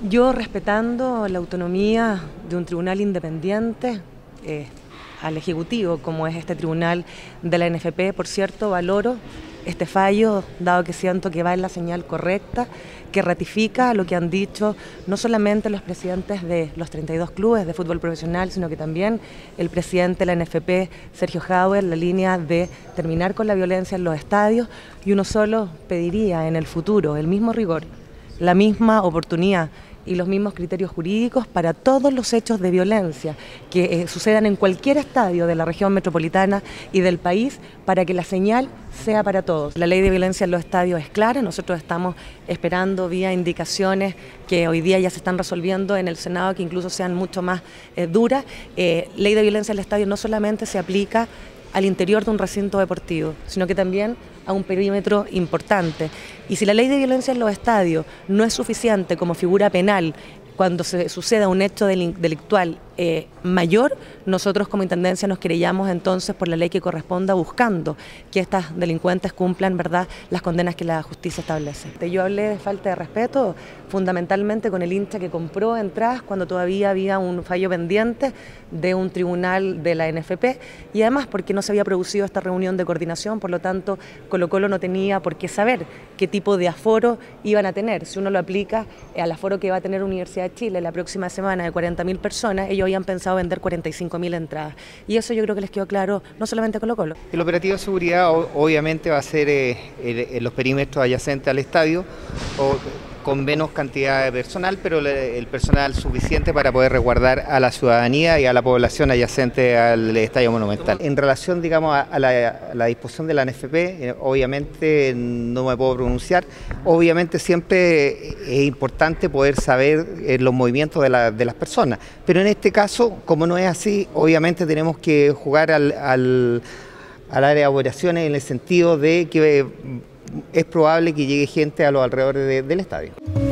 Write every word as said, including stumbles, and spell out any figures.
Yo, respetando la autonomía de un tribunal independiente, eh, al Ejecutivo, como es este tribunal de la N F P, por cierto, valoro este fallo, dado que siento que va en la señal correcta, que ratifica lo que han dicho no solamente los presidentes de los treinta y dos clubes de fútbol profesional, sino que también el presidente de la N F P, Sergio Jadue, en la línea de terminar con la violencia en los estadios, y uno solo pediría en el futuro el mismo rigor, la misma oportunidad y los mismos criterios jurídicos para todos los hechos de violencia que eh, sucedan en cualquier estadio de la región metropolitana y del país, para que la señal sea para todos. La ley de violencia en los estadios es clara, nosotros estamos esperando vía indicaciones que hoy día ya se están resolviendo en el Senado, que incluso sean mucho más eh, duras. Eh, ley de violencia en el estadio no solamente se aplica al interior de un recinto deportivo, sino que también a un perímetro importante. Y si la ley de violencia en los estadios no es suficiente como figura penal cuando se suceda un hecho delictual eh, mayor, nosotros como Intendencia nos querellamos entonces por la ley que corresponda, buscando que estas delincuentes cumplan, ¿verdad?, las condenas que la justicia establece. Yo hablé de falta de respeto fundamentalmente con el hincha que compró entradas cuando todavía había un fallo pendiente de un tribunal de la N F P, y además porque no se había producido esta reunión de coordinación, por lo tanto Colo-Colo no tenía por qué saber qué tipo de aforo iban a tener. Si uno lo aplica al aforo que va a tener Universidad de Chile la próxima semana de cuarenta mil personas, ellos habían pensado vender cuarenta y cinco mil entradas. Y eso yo creo que les quedó claro no solamente a Colo-Colo. El operativo de seguridad obviamente va a ser eh, en los perímetros adyacentes al estadio, o, con menos cantidad de personal, pero el personal suficiente para poder resguardar a la ciudadanía y a la población adyacente al Estadio Monumental. En relación, digamos, a la, a la disposición de la N F P, eh, obviamente no me puedo pronunciar. Obviamente siempre es importante poder saber eh, los movimientos de, la, de las personas, pero en este caso, como no es así, obviamente tenemos que jugar al, al, al área de operaciones en el sentido de que es probable que llegue gente a los alrededores de, del estadio.